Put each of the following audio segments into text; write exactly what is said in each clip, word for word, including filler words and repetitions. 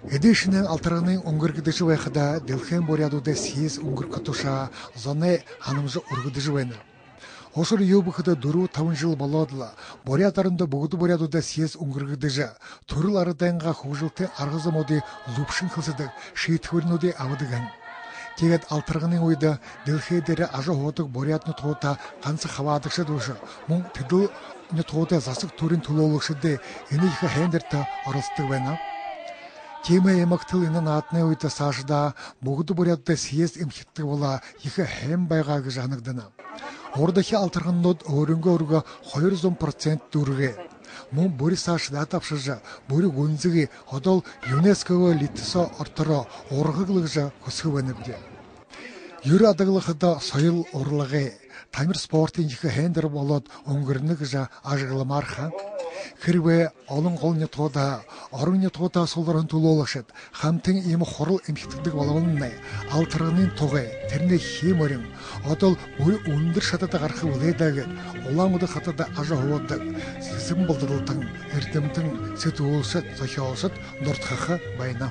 Эдишнэн алтарганы өнгөргөдөж байхада дэлхийн бурядуудаа сиес өнгөрөх туша зоны ханамж өргөдөж байна. Хошор юубхад дөрөв таван жил болоод л бурядаранд бүгд бурядуудаа сиес өнгөргөдөж төрөл ардынга хөгжилтийн арга замуудыг лүвшин хөлсөдөг шийтгэрнүүдийг авдаг хан. Тэгээд алтарганы үед дэлхий дээр ажи хуудаг бурядны туута ганц хаваадаг шидвш мөн тэдүү нутгуудаа засаг төрийн төлөөлөгчд энийг хендерт оролцдог байна. Тимээ эмэгтэл энэ наадны үед цаашдаа бүгд бурядтай сиес эмхэгдэг бола их хэм байгаа гэж ханагдана. Урдахи алтарганууд өөрөнгөө өргө двести процент дүргээ. Мөн бүри цааш датавшиж бүри гүнзгий одоо ЮНЕСКО литсо ортороо ургаглаж хөсгөө байна бдэ. Ер адаглахад соёл урлагийн тамир спортын их хендер болоод өнгөрнө гэж ажигламаар хан. Хэрвээ олон голны туудаа орны туудаа сулрын төлөөлөгчд хамтын ийм хурал эмхэгддэг болгоно алтарганы тугай тэрний хиймэрэн одоо бүр өндөр шатад гарах үлээдэг улаанууд хатад ажи хуваадаг сэсэм болдолтон эрдэмтэн сэтгүүлсэд зохиолсод дуртахах байна.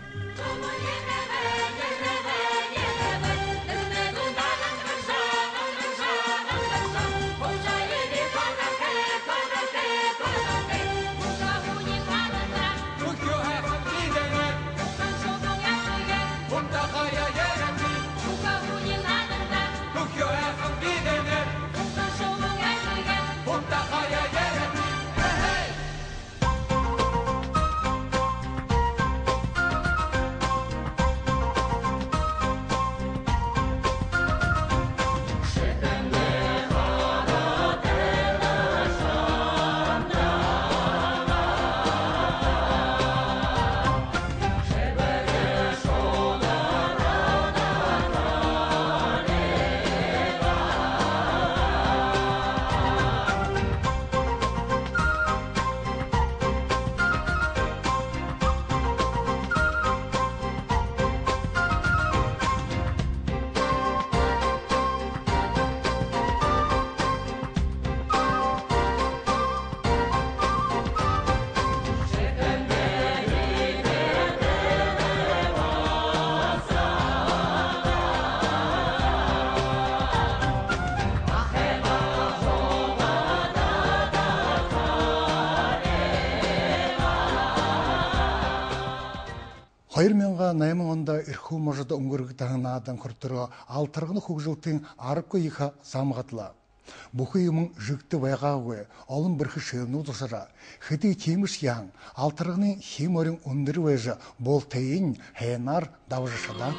хоёр мянган найман онд эрхүү можод өнгөрөгдөн наадан хүртөрөө алтарганы хөгжилтийн аргагүй их самгадлаа. Бүхэн юм жигдэ байгаагүй олон бэрх ширнүүд усара хэдий тиймэрс яан алтарганы хиймөрийн өндөр байж болтын хайнаар давжшада.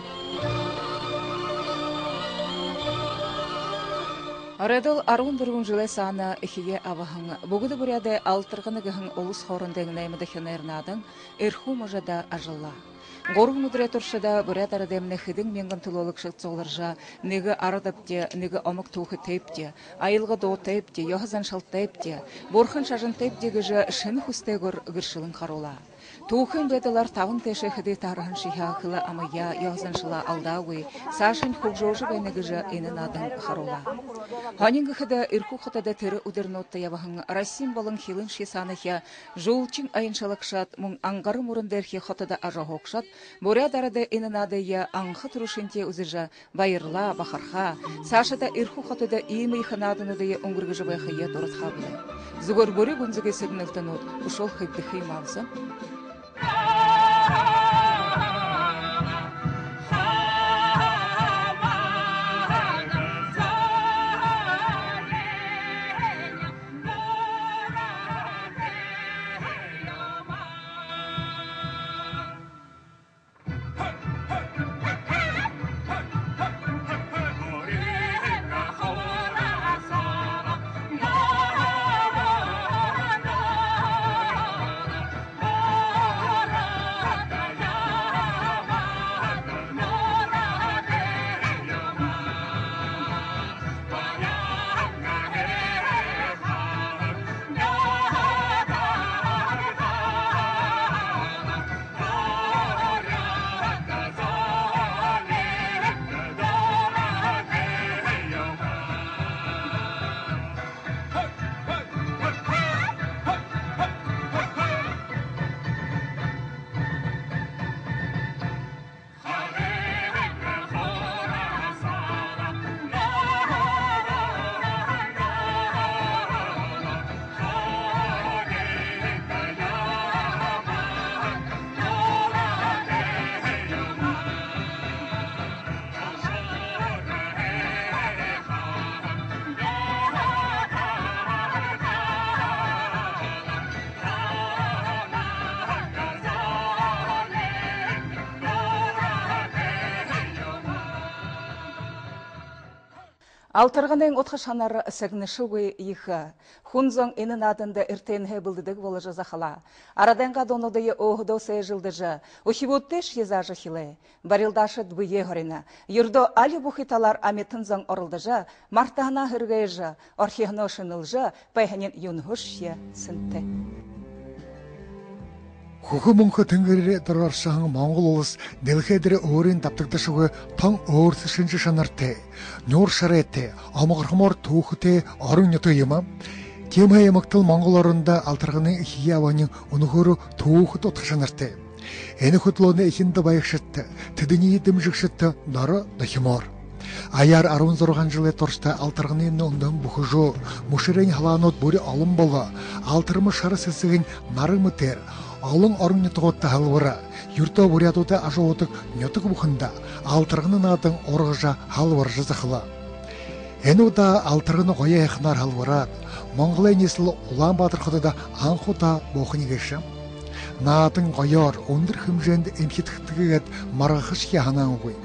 Арадал арван дөрвөн жилийн саана ихige авахан бүгд буряда алтарганыгын улус хоорондын наймадах нэрнаадан эрхүү можода ажылла. Горг мудрэ туршада бурятар дэмнэ хэдэн мянган төлөөлөгчд цугларжа нэг арадапте нэг омог түүх тэйпте аялга дуу тэйпте яхазан шал тэйпте бурхан шажин тэйпте гэж шин хүстэйгөр гэршилэн харула. Түүхэн бэдэлар таван тэшэ хэдий тархан шихахла амая яхзаншла алдаагүй саашин хөгжөөж байна гэж энэ надан харула. Ханинг хэдэ эрхүү хотод тэр өдөрнөт явахан Россин болон хилэн шисанахя жуулчин айншалагшат мөн ангар мурын дэрхи хотод ажахокшат бурядарада энэ надая анхы турушинте үзэж баярла бахарха саашада эрхүү хотод ийм их наданады өнгөргөж байхая дуртхабла. Зүгээр бүрий гүнзгий сигналтанууд ушул хэвдэхи мавсан. Алтырғының отқа шанар сәгнішуғы иқы. Хунзон енін адында үртенге білдідік болы жазақыла. Араденға донудайы оғыдо сәй жылдыжы. Ухивуттеш езажы хилы. Барилдашыд бұйе ғорина. Юрдо али бұхиталар аметінзон орылдыжы. Мартағына ғырғайжы. Орхиғны шынылжы. Пайханен юнғышия сінті. Хөхө мөнхө тэнгэрэ дөрөрсөн Монгол улс дэлхэдэр өөрийн давтагдашгүй тон өөрсөшин шанартай нуур шарээтэй омгорхмор түүхтэй орон нутаг юм. Тэмээ ямагтал Монгол орондоо алтарганы их явааны өнөхөр түүхэд утга шанартай. Энэ хөтлөөний ихэнд баягшат тэдний дэмжигшат нор дахимор. Аяар арван зургаан жилийн турштай алтарганы өндөм бүхөжөө мушрын халаанууд бүрий олон болоо алтармы шар сэсгийн наран мэтэр олон орон нутгуудтай халвара юрдөө бурядуудаа ашуудаг нутаг бүхэнд алтарганы наадан ургажа халварж захла. Энэ удаа алтарганы гоёо яхнаар халвараад Монголын нийслэл Улаанбаатар хотод анхудаа буухныг эшэм. Наадан гоёор өндөр хэмжээнд эмхэтгтэгээд маргахшиг ханаангүй